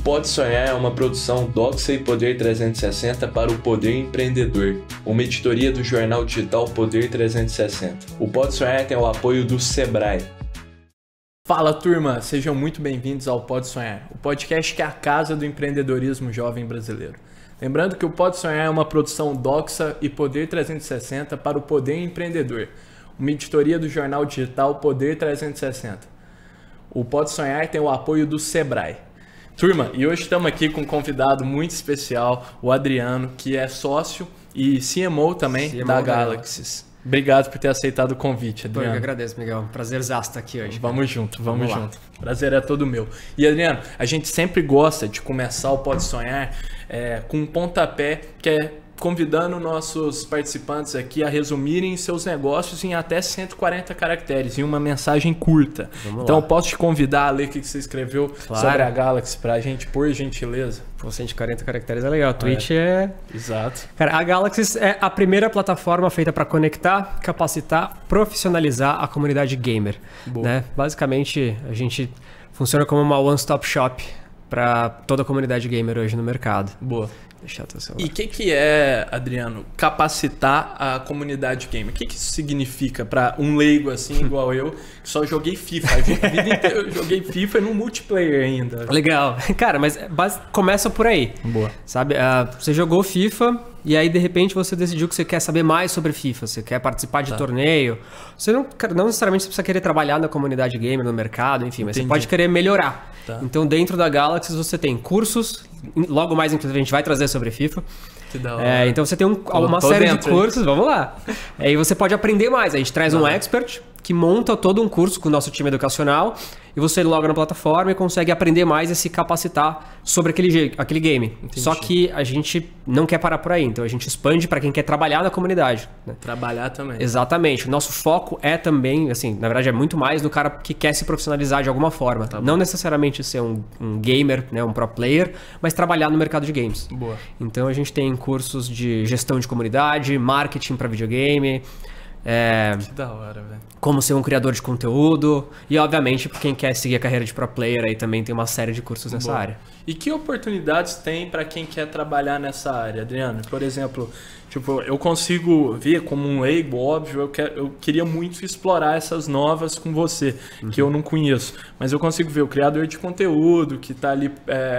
Pode Sonhar é uma produção Doxa e Poder 360 para o Poder Empreendedor, uma editoria do jornal digital Poder 360. O Pode Sonhar tem o apoio do Sebrae. Fala turma, sejam muito bem-vindos ao Pode Sonhar, o podcast que é a casa do empreendedorismo jovem brasileiro. Lembrando que o Pode Sonhar é uma produção Doxa e Poder 360 para o Poder Empreendedor, uma editoria do jornal digital Poder 360. O Pode Sonhar tem o apoio do Sebrae. Turma, e hoje estamos aqui com um convidado muito especial, o Adriano, que é sócio e CMO também da Galaxy. Obrigado por ter aceitado o convite, Adriano. Eu que agradeço, Miguel. Prazerzaço estar aqui hoje. Vamos junto. Prazer é todo meu. E, Adriano, a gente sempre gosta de começar o Pode Sonhar com um pontapé que é convidando nossos participantes aqui a resumirem seus negócios em até 140 caracteres, em uma mensagem curta. Então, eu posso te convidar a ler o que você escreveu sobre a Galaxy pra gente, por gentileza? Pô, 140 caracteres é legal. A Twitch é... Exato. Cara, a Galaxy é a primeira plataforma feita para conectar, capacitar, profissionalizar a comunidade gamer. Né? Basicamente, a gente funciona como uma one-stop shop para toda a comunidade gamer hoje no mercado. Boa. Deixa teu celular. E o que é, Adriano, capacitar a comunidade gamer? O que isso significa para um leigo assim, igual eu, que só joguei FIFA? A vida inteira eu joguei FIFA no multiplayer ainda. Legal. Cara, mas começa por aí. Boa. Sabe, você jogou FIFA e aí de repente você decidiu que você quer saber mais sobre FIFA, você quer participar de torneio. Você não necessariamente precisa querer trabalhar na comunidade gamer, no mercado, enfim, mas você pode querer melhorar. Tá. Então dentro da Galaxy você tem cursos, logo mais inclusive a gente vai trazer sobre FIFA. Que da hora. Então você tem uma série de cursos, vamos lá. E você pode aprender mais, a gente traz um expert que monta todo um curso com o nosso time educacional e você loga na plataforma e consegue aprender mais e se capacitar sobre aquele game. Entendi. Só que a gente não quer parar por aí, então a gente expande para quem quer trabalhar na comunidade. Né? Trabalhar também. Exatamente. O nosso foco é também, assim, na verdade é muito mais no cara que quer se profissionalizar de alguma forma. Não necessariamente ser um gamer, né, um pro player, mas trabalhar no mercado de games. Boa. Então a gente tem cursos de gestão de comunidade, marketing para videogame, que da hora, velho. como ser um criador de conteúdo e, obviamente, para quem quer seguir a carreira de pro player, aí também tem uma série de cursos nessa área. E que oportunidades tem para quem quer trabalhar nessa área, Adriano? Por exemplo, tipo, eu consigo ver como um leigo, óbvio, eu queria muito explorar essas novas com você, que eu não conheço. Mas eu consigo ver o criador de conteúdo que está ali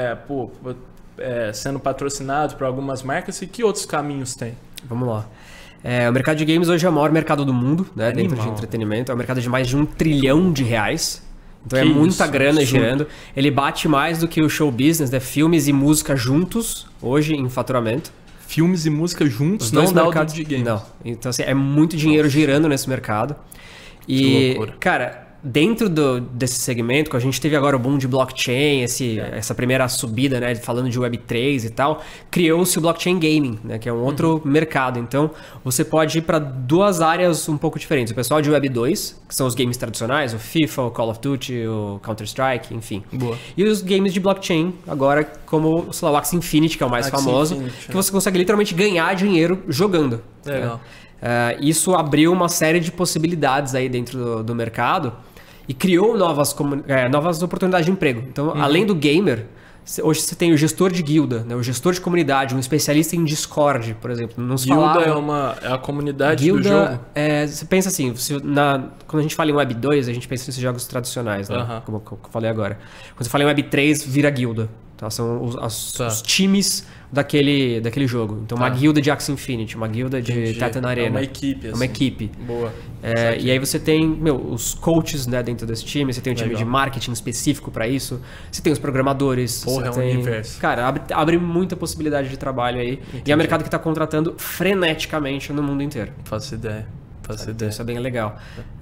sendo patrocinado por algumas marcas e que outros caminhos tem? Vamos lá. O mercado de games hoje é o maior mercado do mundo, né, dentro de entretenimento. É um mercado de mais de R$1 trilhão. Então é muita grana girando. Ele bate mais do que o show business, né? Filmes e música juntos, hoje em faturamento. Filmes e música juntos, não não mercado de games. Não. Então assim, é muito dinheiro girando nesse mercado. Que loucura. Cara, dentro desse segmento, que a gente teve agora o boom de blockchain, essa primeira subida, né, falando de Web3 e tal, criou-se o blockchain gaming, né, que é um outro mercado. Então, você pode ir para duas áreas um pouco diferentes. O pessoal de Web2, que são os games tradicionais, o FIFA, o Call of Duty, o Counter-Strike, enfim. Boa. E os games de blockchain, agora como sei lá, o Axie Infinity, que é o mais famoso, que você consegue literalmente ganhar dinheiro jogando. Legal. Isso abriu uma série de possibilidades aí dentro do mercado e criou novas oportunidades de emprego. Então, além do gamer, hoje você tem o gestor de guilda, né? O gestor de comunidade, um especialista em Discord, por exemplo. Guilda é a comunidade do jogo? Você pensa assim, quando a gente fala em Web 2, a gente pensa nesses jogos tradicionais, né? Como eu falei agora. Quando você fala em Web 3, vira guilda. Tá? São os times daquele jogo. Então, uma guilda de Axie Infinity, uma guilda de Titan Arena. É uma equipe, assim. É uma equipe. Boa. E aí você tem, os coaches, né, dentro desse time, você tem um time de marketing específico para isso, você tem os programadores. Porra, você um tem... universo. Cara, abre muita possibilidade de trabalho aí. Entendi. E é um mercado que está contratando freneticamente no mundo inteiro. Faço ideia. Isso é bem legal.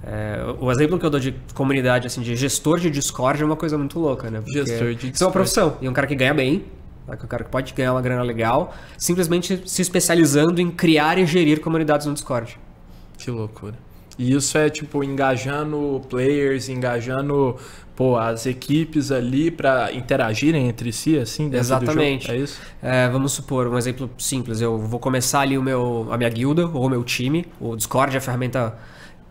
O exemplo que eu dou de comunidade, assim, de gestor de Discord é uma coisa muito louca, né? Porque gestor de Discord. Isso é uma profissão. E um cara que ganha bem, um cara que pode ganhar uma grana legal, simplesmente se especializando em criar e gerir comunidades no Discord. Que loucura. E isso é, tipo, engajando players, engajando as equipes ali para interagirem entre si, assim, dentro Exatamente. do jogo. É isso? Vamos supor, um exemplo simples. Eu vou começar ali a minha guilda ou o meu time. O Discord é a ferramenta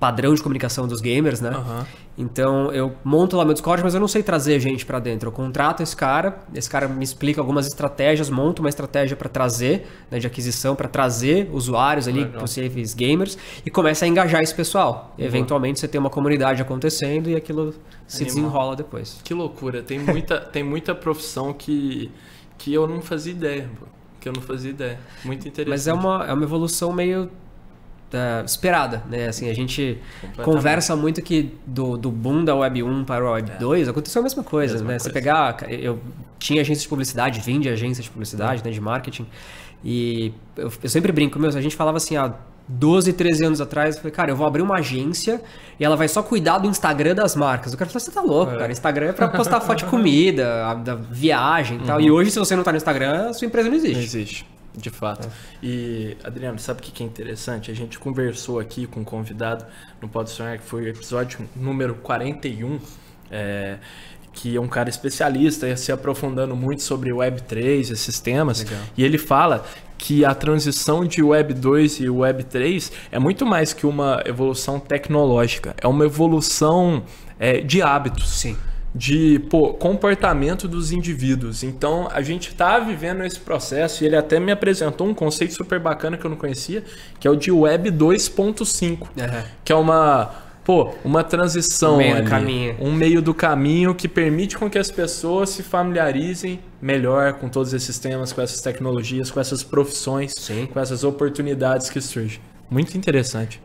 padrão de comunicação dos gamers, né? Aham. Então eu monto lá meu Discord, mas eu não sei trazer gente pra dentro. Eu contrato esse cara me explica algumas estratégias, monto uma estratégia pra trazer, né, de aquisição, pra trazer usuários ali, Legal. possíveis gamers, e começa a engajar esse pessoal. E, eventualmente você tem uma comunidade acontecendo e aquilo se Animal. desenrola depois. Que loucura. Tem muita profissão que eu não fazia ideia, pô. Que eu não fazia ideia. Muito interessante. Mas é uma evolução meio esperada, né? Assim, a gente Completamente. conversa muito que do boom da Web 1 para a Web 2 aconteceu a mesma coisa, Mesma né? coisa. Você pegar... Eu tinha agência de publicidade, vim de agência de publicidade, né? De marketing. E eu sempre brinco, a gente falava assim, 12, 13 anos atrás, eu falei, cara, eu vou abrir uma agência e ela vai só cuidar do Instagram das marcas. O cara falou, você tá louco, cara. Instagram é pra postar foto de comida, da viagem e tal. E hoje, se você não tá no Instagram, a sua empresa não existe. Não existe, de fato. E, Adriano, sabe o que é interessante? A gente conversou aqui com um convidado no Pode Sonhar, que foi o episódio número 41, que é um cara especialista, se aprofundando muito sobre Web3, esses temas. Legal. E ele fala que a transição de Web 2 e Web 3 é muito mais que uma evolução tecnológica, é uma evolução de hábitos. Sim. De comportamento dos indivíduos. Então a gente está vivendo esse processo e ele até me apresentou um conceito super bacana que eu não conhecia, que é o de Web 2.5, que é uma transição, um meio do caminho que permite com que as pessoas se familiarizem melhor com todos esses temas, com essas tecnologias, com essas profissões, Sim. com essas oportunidades que surgem. Muito interessante.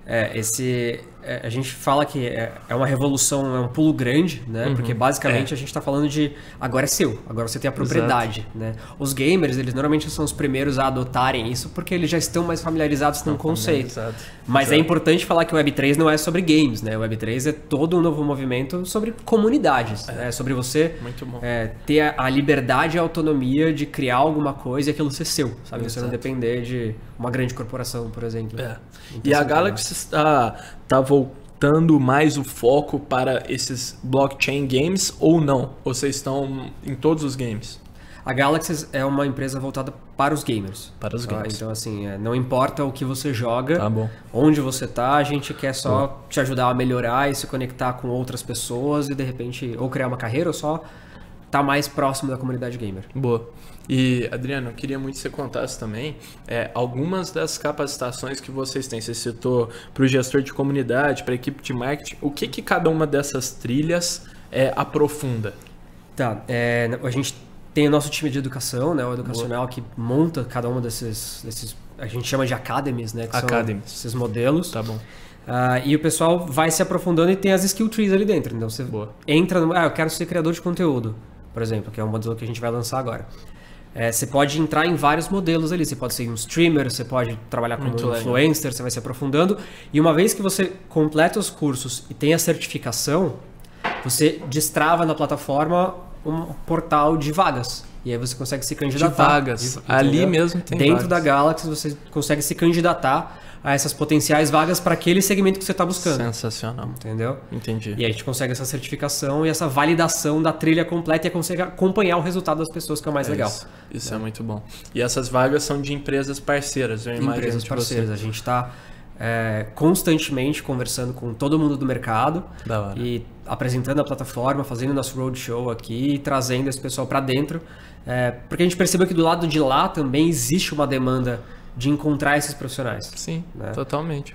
A gente fala que é uma revolução, é um pulo grande, né? Porque basicamente a gente está falando de agora é seu, agora você tem a propriedade, né? Os gamers, eles normalmente são os primeiros a adotarem isso porque eles já estão mais familiarizados com o conceito. Mas é importante falar que o Web3 não é sobre games, né? O Web3 é todo um novo movimento sobre comunidades, né? Sobre você Muito bom. ter a liberdade e a autonomia de criar alguma coisa e aquilo ser seu, sabe? Você não depender de uma grande corporação, por exemplo. E a Galaxy está voltando mais o foco para esses blockchain games ou não? Ou vocês estão em todos os games? A Galaxy é uma empresa voltada para os gamers. Para os gamers. Então, assim, não importa o que você joga, Tá bom. onde você tá, a gente quer só te ajudar a melhorar e se conectar com outras pessoas e, de repente, ou criar uma carreira ou só estar mais próximo da comunidade gamer. Boa. E, Adriano, eu queria muito que você contasse também algumas das capacitações que vocês têm. Você citou para o gestor de comunidade, para a equipe de marketing. O que cada uma dessas trilhas aprofunda? Tá, a gente tem o nosso time de educação, né, o educacional, que monta cada uma desses a gente chama de academies, né, que Academies. são esses modelos. Tá bom. E o pessoal vai se aprofundando e tem as skill trees ali dentro. Então você entra no... eu quero ser criador de conteúdo, por exemplo, que é um modelo que a gente vai lançar agora. Você pode entrar em vários modelos ali. Você pode ser um streamer, você pode trabalhar como um influencer, você vai se aprofundando. E uma vez que você completa os cursos e tem a certificação, você destrava na plataforma um portal de vagas. E aí você consegue se candidatar. De vagas. Ali mesmo tem Dentro vagas. da Galaxy você consegue se candidatar a essas potenciais vagas para aquele segmento que você está buscando. Sensacional. Entendeu? Entendi. E aí a gente consegue essa certificação e essa validação da trilha completa e consegue acompanhar o resultado das pessoas, que é o mais legal. Isso é muito bom. E essas vagas são de empresas parceiras, eu imagino. Empresas de parceiras. você. A gente está constantemente conversando com todo mundo do mercado Da hora. e apresentando a plataforma, fazendo nosso roadshow aqui e trazendo esse pessoal para dentro. Porque a gente percebeu que do lado de lá também existe uma demanda de encontrar esses profissionais. Sim, né? totalmente.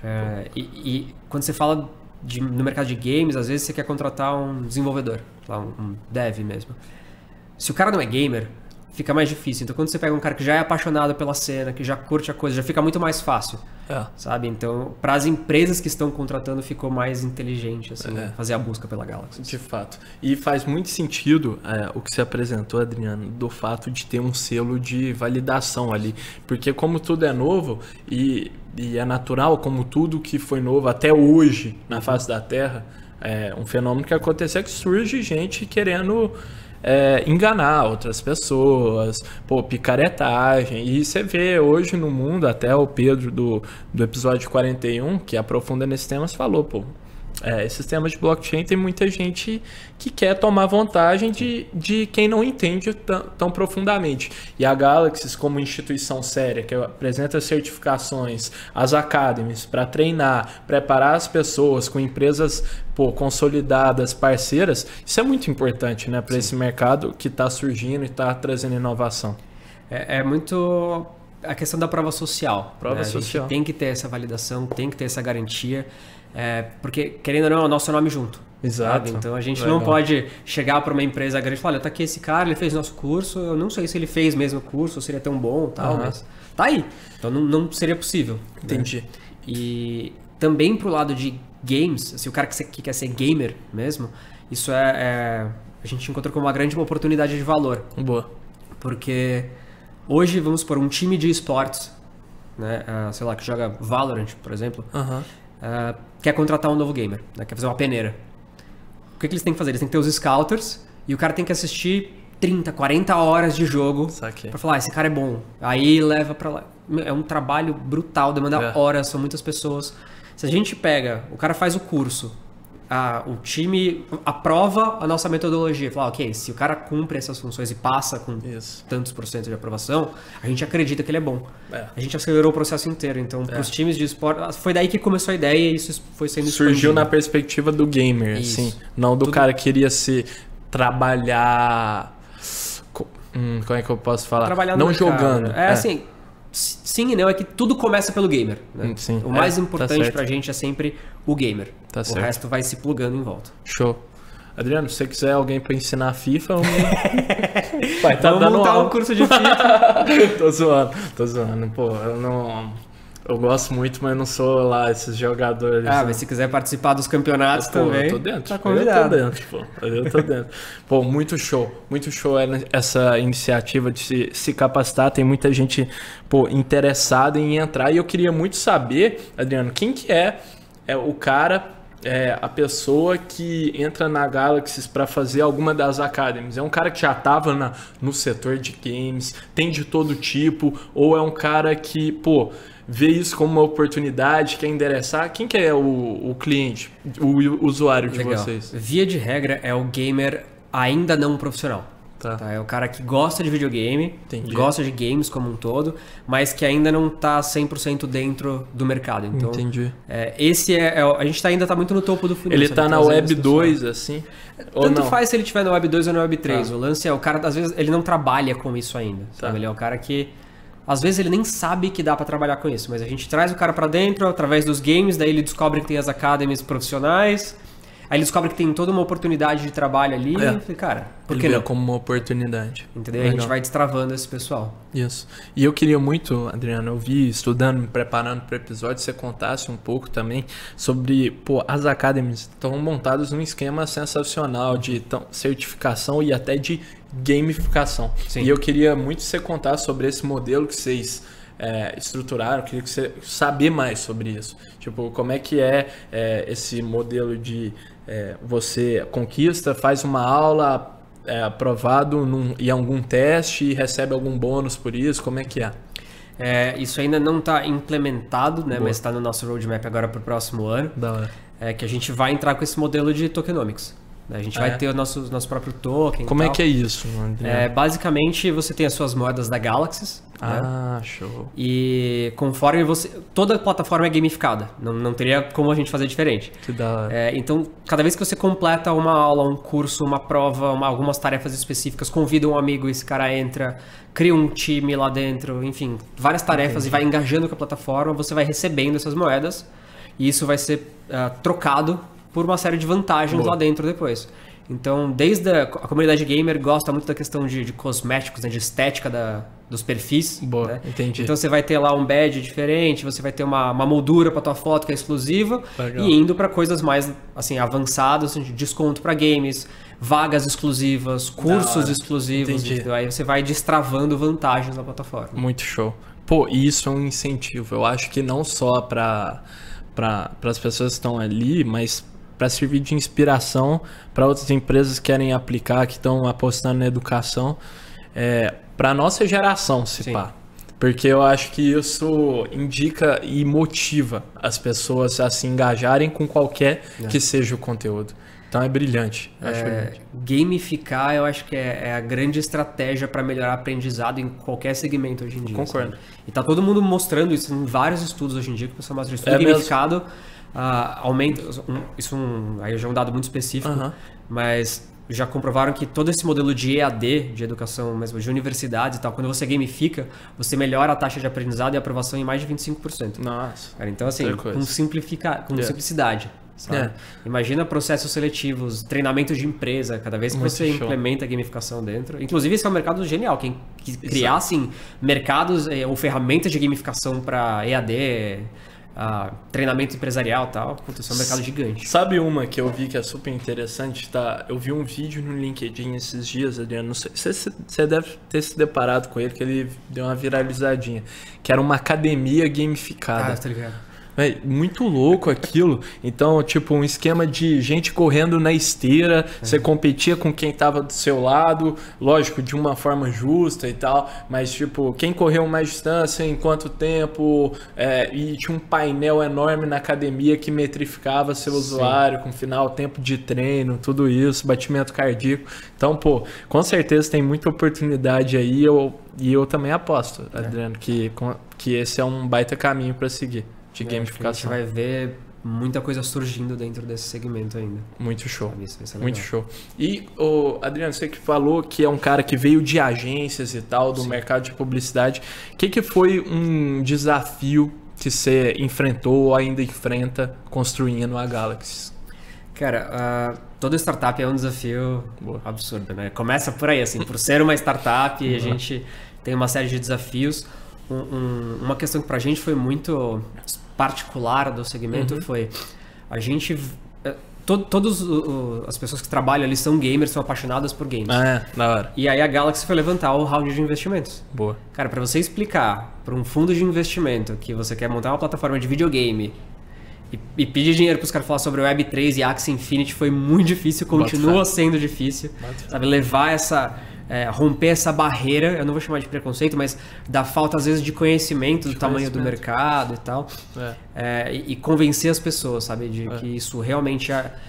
E quando você fala no mercado de games, às vezes você quer contratar um desenvolvedor, um dev mesmo. Se o cara não é gamer, fica mais difícil. Então quando você pega um cara que já é apaixonado pela cena, que já curte a coisa, já fica muito mais fácil. Sabe? Então, para as empresas que estão contratando, ficou mais inteligente assim, fazer a busca pela Galaxy. De fato. E faz muito sentido o que você apresentou, Adriano, do fato de ter um selo de validação ali. Porque como tudo é novo e é natural, como tudo que foi novo até hoje na face da Terra, um fenômeno que aconteceu é que surge gente querendo enganar outras pessoas, picaretagem. E você vê hoje no mundo, até o Pedro do episódio 41, que aprofunda nesse tema, falou, esses temas de blockchain tem muita gente que quer tomar vantagem de quem não entende tão profundamente. E a Galaxy, como instituição séria, que apresenta certificações, as academies, para treinar, preparar as pessoas com empresas consolidadas, parceiras, isso é muito importante, né, para esse mercado que está surgindo e está trazendo inovação. É muito a questão da prova social. Prova social. A gente tem que ter essa validação, tem que ter essa garantia. Porque, querendo ou não, é o nosso nome junto. Exato. Sabe? Então a gente não pode chegar para uma empresa grande e falar, olha, tá aqui esse cara, ele fez nosso curso, eu não sei se ele fez mesmo o curso, ou seria tão bom tal, mas tá aí. Então não seria possível. Entendi. Né? E também pro lado de games, se o cara que quer ser gamer mesmo, isso a gente encontrou como uma grande oportunidade de valor. Boa. Porque hoje, vamos supor, um time de esportes, né, sei lá, que joga Valorant, por exemplo, quer contratar um novo gamer, né, quer fazer uma peneira. O que eles têm que fazer? Eles têm que ter os scouters e o cara tem que assistir 30, 40 horas de jogo pra falar, esse cara é bom. Aí leva pra lá. É um trabalho brutal, demanda horas, são muitas pessoas. Se a gente pega, o cara faz o curso, o time aprova a nossa metodologia, fala, ok, se o cara cumpre essas funções e passa com tantos % de aprovação, a gente acredita que ele é bom. A gente acelerou o processo inteiro, então para os times de esporte, foi daí que começou a ideia e isso foi sendo expandido. Surgiu na perspectiva do gamer, assim, não do cara que queria trabalhar, como é que eu posso falar? Trabalhar não jogando. Assim, sim e não, é que tudo começa pelo gamer. Né? Sim, o mais importante pra gente é sempre o gamer. O resto vai se plugando em volta. Show. Adriano, se você quiser alguém pra ensinar FIFA, vai vamos montar um curso de FIFA. Tô zoando. Pô, eu gosto muito, mas não sou lá esses jogadores. Mas se quiser participar dos campeonatos também, eu tô dentro. Tá convidado. Eu tô dentro. Pô, muito show essa iniciativa de se capacitar. Tem muita gente, interessada em entrar. E eu queria muito saber, Adriano, quem que é o cara, a pessoa que entra na Galaxy para fazer alguma das academies? É um cara que já estava no setor de games, tem de todo tipo, ou é um cara que, vê isso como uma oportunidade, quer endereçar? Quem que é o cliente, o usuário de vocês? Via de regra, é o gamer ainda não profissional. Tá? É o cara que gosta de videogame, gosta de games como um todo, mas que ainda não tá 100% dentro do mercado. Então, esse a gente ainda tá muito no topo do funil. Ele tá na Web 2, assim? Tanto faz se ele tiver na Web 2 ou na Web 3. O lance é, o cara, às vezes, ele não trabalha com isso ainda. Sabe? Ele é o cara que, às vezes, ele nem sabe que dá pra trabalhar com isso, mas a gente traz o cara pra dentro através dos games, daí ele descobre que tem as academies profissionais. Aí ele descobre que tem toda uma oportunidade de trabalho ali. E eu falei, cara, por que não? Como uma oportunidade. Entendeu? Legal. A gente vai destravando esse pessoal. Isso. E eu queria muito, Adriano, eu vi estudando, me preparando para o episódio, você contasse um pouco também sobre, as academies estão montadas num esquema sensacional de certificação e até de gamificação. Sim. E eu queria muito que você contasse sobre esse modelo que vocês estruturaram, eu queria que você saber mais sobre isso. Tipo, como é que esse modelo de você conquista, faz uma aula, aprovado em algum teste e recebe algum bônus por isso, como é que é? Isso ainda não está implementado, né? Mas está no nosso roadmap agora para o próximo ano. Da hora. Que a gente vai entrar com esse modelo de tokenomics. A gente vai ter o nosso próprio token. Como é que é isso, André? Basicamente, você tem as suas moedas da Galaxy. Show. E conforme toda a plataforma é gamificada. Não teria como a gente fazer diferente. Que da hora. Então, cada vez que você completa uma aula, um curso, uma prova, algumas tarefas específicas, convida um amigo, esse cara entra, cria um time lá dentro, enfim, várias tarefas. Entendi. E vai engajando com a plataforma, você vai recebendo essas moedas. E isso vai ser trocado por uma série de vantagens lá dentro depois. Então, desde a comunidade gamer gosta muito da questão de cosméticos, né, de estética dos perfis. Né? Entendi. Então, você vai ter lá um badge diferente, você vai ter uma moldura para tua foto que é exclusiva. Legal. E indo para coisas mais assim, avançadas, de desconto para games, vagas exclusivas, cursos exclusivos. Aí você vai destravando vantagens na plataforma. Muito show. E isso é um incentivo. Eu acho que não só para as pessoas que estão ali, mas para servir de inspiração para outras empresas que querem aplicar, que estão apostando na educação, para a nossa geração, se pá. Porque eu acho que isso indica e motiva as pessoas a se engajarem com qualquer que seja o conteúdo. Então é brilhante. Acho brilhante. Gamificar, eu acho que é a grande estratégia para melhorar o aprendizado em qualquer segmento hoje em dia. Concordo. Sabe? E tá todo mundo mostrando isso em vários estudos hoje em dia, que o pessoal mostra isso. Gamificado aumenta... aí já é um dado muito específico, mas já comprovaram que todo esse modelo de EAD, de educação mesmo, de universidades e tal, quando você gamifica, você melhora a taxa de aprendizado e aprovação em mais de 25%. Nossa. Cara, então assim, com simplicidade. Imagina processos seletivos, treinamento de empresa, cada vez que você implementa a gamificação dentro. Inclusive, esse é um mercado genial. Quem criasse mercados ou ferramentas de gamificação para EAD, treinamento empresarial e tal, isso é um mercado gigante. Sabe uma que eu vi que é super interessante? Tá? Eu vi um vídeo no LinkedIn esses dias, Adriano, não sei, você deve ter se deparado com ele, que ele deu uma viralizadinha, que era uma academia gamificada. Tá ligado. É muito louco aquilo. Então, tipo, um esquema de gente correndo na esteira, você competia com quem tava do seu lado, lógico, de uma forma justa e tal, mas tipo, quem correu mais distância, em quanto tempo, e tinha um painel enorme na academia que metrificava seu usuário com final, tempo de treino, tudo isso, batimento cardíaco. Então, pô, com certeza tem muita oportunidade aí, e eu também aposto, Adriano, que esse é um baita caminho para seguir. De gamificação. A gente vai ver muita coisa surgindo dentro desse segmento ainda. Muito show. Isso vai ser legal. Muito show. E, Adriano, você que falou que é um cara que veio de agências e tal, do mercado de publicidade. O que foi um desafio que você enfrentou ou ainda enfrenta construindo a Galaxy? Cara, toda startup é um desafio absurdo, né? Começa por aí, assim, por ser uma startup, a gente tem uma série de desafios. Uma questão que pra gente foi muito particular do segmento foi a gente... Todas as pessoas que trabalham ali são gamers, são apaixonadas por games. Da hora. E aí a Galaxy foi levantar o round de investimentos. Boa. Cara, pra você explicar para um fundo de investimento que você quer montar uma plataforma de videogame e pedir dinheiro pros caras falar sobre Web3 e Axie Infinity foi muito difícil, continua sendo difícil. Sabe, levar romper essa barreira, eu não vou chamar de preconceito, mas da falta às vezes de conhecimento do tamanho do mercado e tal, e convencer as pessoas, sabe, de que isso realmente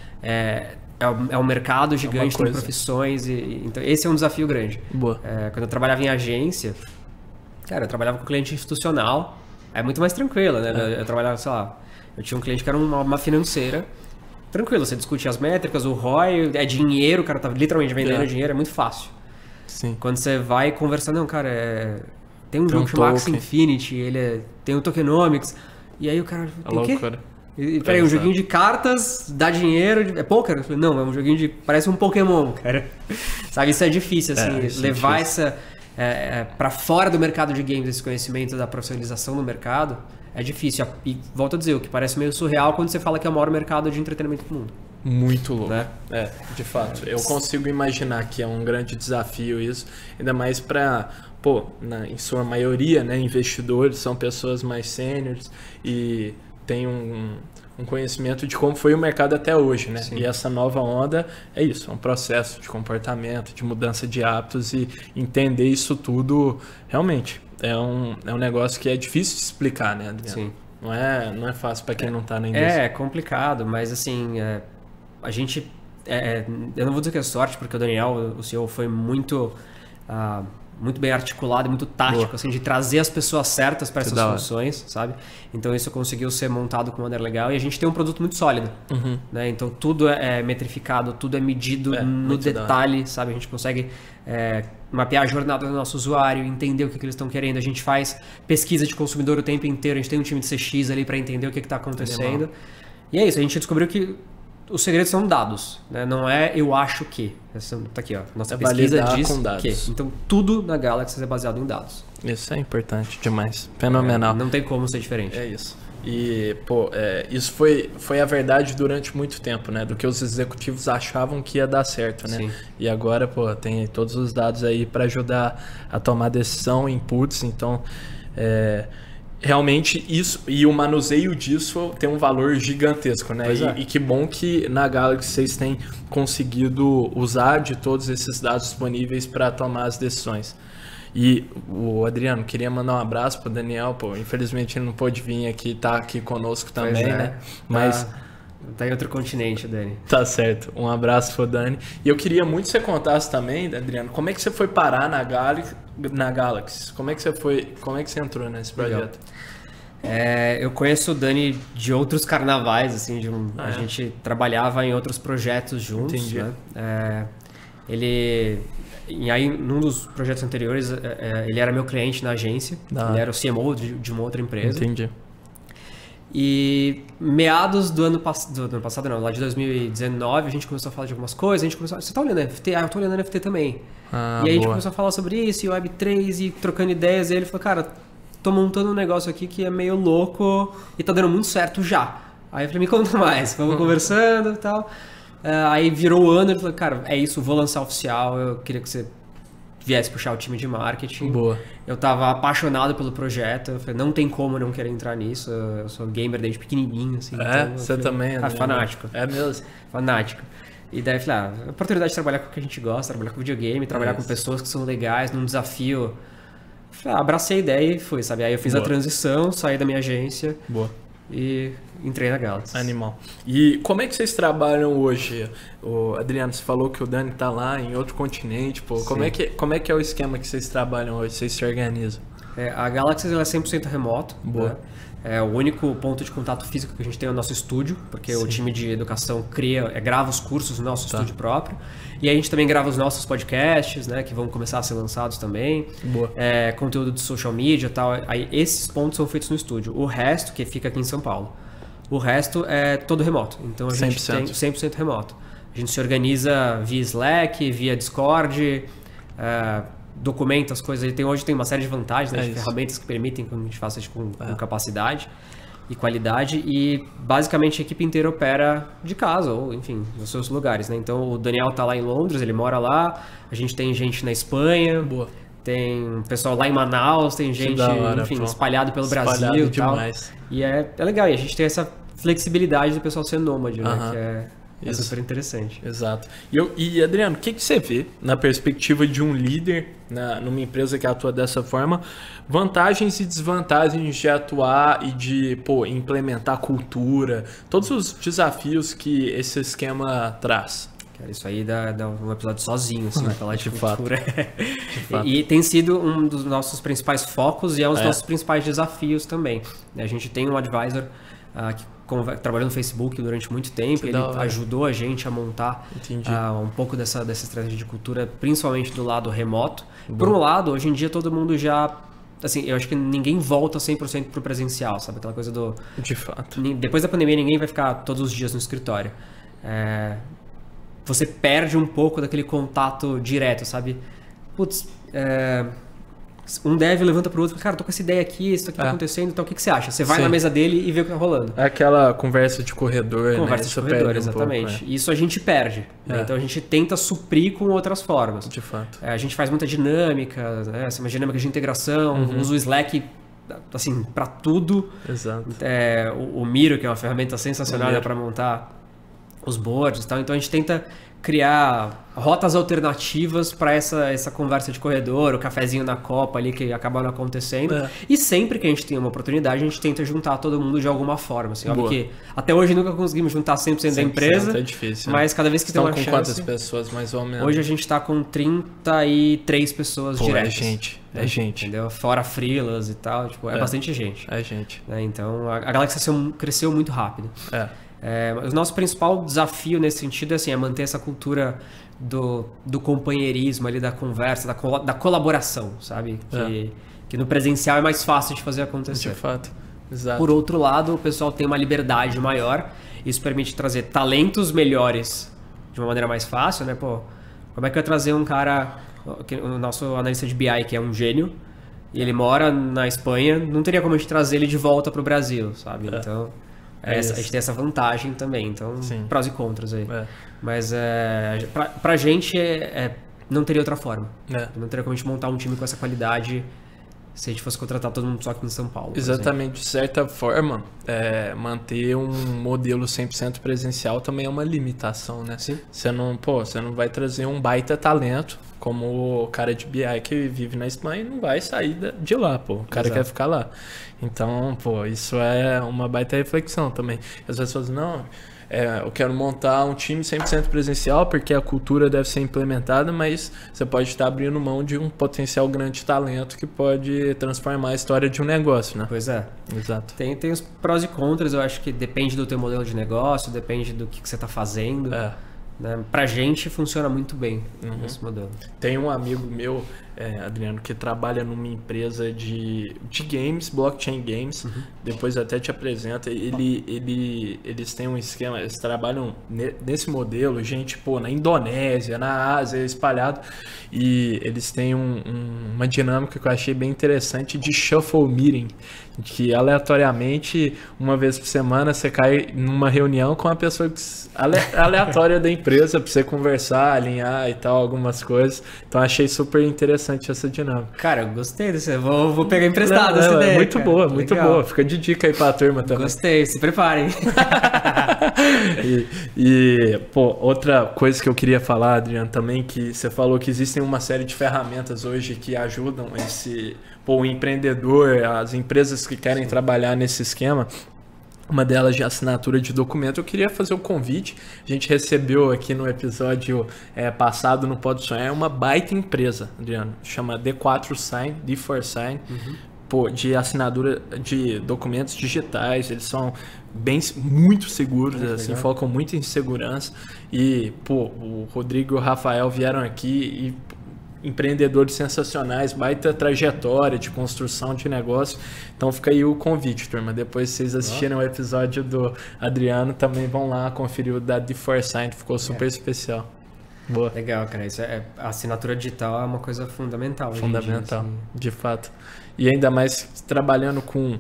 é um mercado gigante, tem profissões, então esse é um desafio grande. Quando eu trabalhava em agência, cara, eu trabalhava com cliente institucional, é muito mais tranquilo, né? Eu trabalhava, sei lá, eu tinha um cliente que era uma financeira, tranquilo, você discute as métricas, o ROI, é dinheiro, o cara tá literalmente vendendo dinheiro, é muito fácil. Sim. Quando você vai conversando, não, cara, tem um jogo chamado Axie Infinity, tem o Tokenomics, e aí o cara, tem o quê? Peraí, um joguinho de cartas, dá dinheiro, é poker? Não, é um joguinho parece um Pokémon, cara. Sabe, isso é difícil, assim, levar essa pra fora do mercado de games, esse conhecimento da profissionalização do mercado, é difícil. E volto a dizer, o que parece meio surreal quando você fala que é o maior mercado de entretenimento do mundo. Muito louco, né? De fato. Eu consigo imaginar que é um grande desafio isso, ainda mais para, em sua maioria, né, investidores são pessoas mais sêniores e tem um conhecimento de como foi o mercado até hoje, né? Sim. E essa nova onda é isso, é um processo de comportamento, de mudança de hábitos e entender isso tudo realmente é um negócio que é difícil de explicar, né, Adriano? Sim. Não é fácil para quem não tá na indústria. É complicado, mas assim, a gente, eu não vou dizer que é sorte, porque o Daniel, o CEO, foi muito bem articulado, muito tático, assim, de trazer as pessoas certas para essas funções, sabe? Então isso conseguiu ser montado com uma maneira legal e a gente tem um produto muito sólido, né? Então tudo é metrificado, tudo é medido no detalhe, sabe? A gente consegue mapear a jornada do nosso usuário, entender o que eles estão querendo. A gente faz pesquisa de consumidor o tempo inteiro, a gente tem um time de CX ali para entender o que está acontecendo. E é isso, a gente descobriu que os segredos são dados, né? Não é eu acho que. Tá aqui, ó. Nossa pesquisa diz que. Então tudo na Galaxy é baseado em dados. Isso é importante demais. Fenomenal. Não tem como ser diferente. É isso. E, isso foi a verdade durante muito tempo, né? Do que os executivos achavam que ia dar certo, né? Sim. E agora, tem todos os dados aí para ajudar a tomar decisão, inputs. Então, realmente isso e o manuseio disso tem um valor gigantesco, né? E que bom que na Galaxy vocês têm conseguido usar de todos esses dados disponíveis para tomar as decisões. E o Adriano, queria mandar um abraço pro Daniel, pô, infelizmente ele não pôde vir aqui, tá aqui conosco também, né? Mas... Tá em outro continente, Dani. Tá certo, um abraço pro Dani. E eu queria muito que você contasse também, Adriano, como é que você foi parar na Galaxy? Como é que você entrou nesse projeto? Eu conheço o Dani de outros carnavais, assim, a gente trabalhava em outros projetos juntos. Entendi. Né? E aí, num dos projetos anteriores, ele era meu cliente na agência, ele era o CMO de uma outra empresa. Entendi. E meados do ano passado, não, lá de 2019, a gente começou a falar de algumas coisas, a gente começou você tá olhando NFT? Ah, eu tô olhando NFT também. E aí a gente começou a falar sobre isso, e Web3, e trocando ideias, e ele falou, cara, tô montando um negócio aqui que é meio louco e tá dando muito certo já. Aí eu falei, me conta mais, vamos conversando e tal. Aí virou o ano, ele falou, cara, é isso, vou lançar oficial, eu queria que você viesse puxar o time de marketing. Boa. Eu tava apaixonado pelo projeto, eu falei, não tem como não querer entrar nisso, eu sou gamer desde pequenininho, assim. Então você também, né? Fanático. É mesmo? Fanático. E daí eu falei, a oportunidade de trabalhar com o que a gente gosta, trabalhar com videogame, trabalhar com pessoas que são legais, num desafio. Falei, abracei a ideia e fui, sabe? Aí eu fiz a transição, saí da minha agência. Boa. E entrei na Galaxy. Animal. E como é que vocês trabalham hoje? Adriano, você falou que o Dani tá lá em outro continente, pô. Como é que é o esquema que vocês trabalham hoje? Vocês se organizam? A Galaxy ela é 100% remoto. Boa. Né? O único ponto de contato físico que a gente tem é o nosso estúdio, porque o time de educação grava os cursos no nosso estúdio próprio. E a gente também grava os nossos podcasts, né, que vão começar a ser lançados também. Boa. Conteúdo de social media e tal. Aí esses pontos são feitos no estúdio. O resto, que fica aqui em São Paulo. O resto é todo remoto. Então a gente 100%. tem 100% remoto. A gente se organiza via Slack, via Discord, documenta as coisas. Hoje tem uma série de vantagens, né, de ferramentas que permitem que a gente faça isso com capacidade e qualidade. E basicamente a equipe inteira opera de casa, ou enfim, nos seus lugares. Né? Então o Daniel tá lá em Londres, ele mora lá. A gente tem gente na Espanha. Boa. Tem pessoal lá em Manaus, tem gente, enfim, espalhado pelo Brasil e tal. Demais. E é legal, e a gente tem essa flexibilidade do pessoal ser nômade, né? Que é super interessante. Exato. E Adriano, o que você vê na perspectiva de um líder numa empresa que atua dessa forma? Vantagens e desvantagens de atuar e de implementar cultura, todos os desafios que esse esquema traz. Cara, isso aí dá um episódio sozinho, assim, falar de cultura. De fato. E tem sido um dos nossos principais focos e é um dos nossos principais desafios também. A gente tem um advisor que trabalhou no Facebook durante muito tempo, ele ajudou a gente a montar um pouco dessa estratégia de cultura, principalmente do lado remoto. Por um lado, hoje em dia todo mundo já... Assim, eu acho que ninguém volta 100% pro presencial, sabe? Aquela coisa do... De fato. Depois da pandemia, ninguém vai ficar todos os dias no escritório. Você perde um pouco daquele contato direto, sabe? Putz, um dev levanta pro outro e fala, cara, tô com essa ideia aqui, isso aqui tá acontecendo, então o que você acha? Você vai na mesa dele e vê o que tá rolando. É aquela conversa de corredor, Conversa de corredor, exatamente. Pouco, Isso a gente perde. Né? Então a gente tenta suprir com outras formas. De fato. A gente faz muita dinâmica, né? Uma dinâmica de integração, usa o Slack assim, pra tudo. Exato. O Miro, que é uma ferramenta sensacional para montar os boards e tal. Então a gente tenta criar rotas alternativas para essa conversa de corredor, o cafezinho na copa ali que acaba não acontecendo. E sempre que a gente tem uma oportunidade, a gente tenta juntar todo mundo de alguma forma. Assim, óbvio que até hoje nunca conseguimos juntar 100% da empresa. É difícil. Mas cada vez que tem uma chance... quantas pessoas mais ou menos? Hoje a gente está com 33 pessoas diretas. É gente. Entendeu? Fora freelas e tal. Tipo, é bastante gente. É gente. Né? Então a Galaxy cresceu muito rápido. O nosso principal desafio nesse sentido é manter essa cultura do companheirismo ali, da conversa, da colaboração, sabe? Que no presencial é mais fácil de fazer acontecer. De fato, exato. Por outro lado, o pessoal tem uma liberdade maior, isso permite trazer talentos melhores de uma maneira mais fácil, né? Pô, como é que eu ia trazer um cara, o nosso analista de BI, que é um gênio, e ele mora na Espanha, não teria como a gente trazer ele de volta para o Brasil, sabe? Então... a gente tem essa vantagem também, então prós e contras aí. Mas pra gente não teria outra forma. Não teria como a gente montar um time com essa qualidade se a gente fosse contratar todo mundo só aqui em São Paulo. Exatamente, de certa forma, manter um modelo 100% presencial também é uma limitação, né? Sim. Você não vai trazer um baita talento como o cara de BI que vive na Espanha não vai sair de lá, pô. O cara quer ficar lá. Então, pô, isso é uma baita reflexão também. As pessoas, não, eu quero montar um time 100% presencial porque a cultura deve ser implementada, mas você pode estar abrindo mão de um potencial grande talento que pode transformar a história de um negócio, né? Pois é. Exato. Tem os prós e contras, eu acho que depende do teu modelo de negócio, depende do que você está fazendo. Né? Pra gente funciona muito bem esse modelo. Tem um amigo meu, Adriano, que trabalha numa empresa de games, blockchain games. Depois até te apresento. Eles têm um esquema, eles trabalham nesse modelo, gente, pô, na Indonésia, na Ásia, espalhado. E eles têm uma dinâmica que eu achei bem interessante de shuffle meeting, que aleatoriamente, uma vez por semana, você cai numa reunião com uma pessoa aleatória da empresa pra você conversar, alinhar e tal, algumas coisas. Então achei super interessante essa dinâmica. Cara, eu gostei desse. Vou pegar emprestado essa ideia. Muito cara. boa, muito Legal. boa. Fica de dica aí pra turma também. Gostei, se preparem. Pô, outra coisa que eu queria falar, Adriano, também, que você falou que existem uma série de ferramentas hoje que ajudam o empreendedor, as empresas que querem trabalhar nesse esquema. Uma delas de assinatura de documento. Eu queria fazer um convite. A gente recebeu aqui no episódio passado no Pode Sonhar uma baita empresa, Adriano. Chama D4Sign, D4Sign. Pô, de assinatura de documentos digitais. Eles são muito seguros, assim, focam muito em segurança. E, pô, o Rodrigo e o Rafael vieram aqui e empreendedores sensacionais, baita trajetória de construção de negócio. Então fica aí o convite, turma. Depois vocês assistirem o episódio do Adriano, também vão lá conferir o da D4Sign, ficou super especial. Boa. Legal, cara. A assinatura digital é uma coisa fundamental. Fundamental, assim. de fato. E ainda mais trabalhando com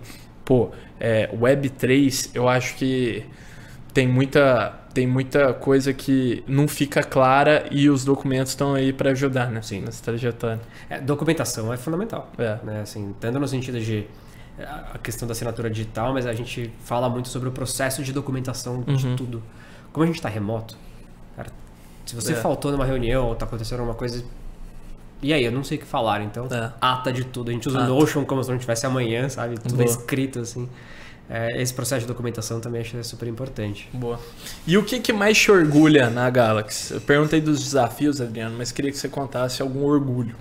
Web3, eu acho que tem muita coisa que não fica clara e os documentos estão aí para ajudar, né? Sim. Nessa trajetória. Documentação é fundamental. Né? Assim, tanto no sentido de a questão da assinatura digital, mas a gente fala muito sobre o processo de documentação de tudo. Como a gente está remoto, cara, se você faltou numa reunião ou está acontecendo alguma coisa, e aí, eu não sei o que falar, então ata de tudo. A gente usa o Notion como se não tivesse amanhã, sabe? Tudo é escrito assim. Esse processo de documentação também acho super importante. Boa. E o que mais te orgulha na Galaxy? Eu perguntei dos desafios, Adriano, mas queria que você contasse algum orgulho.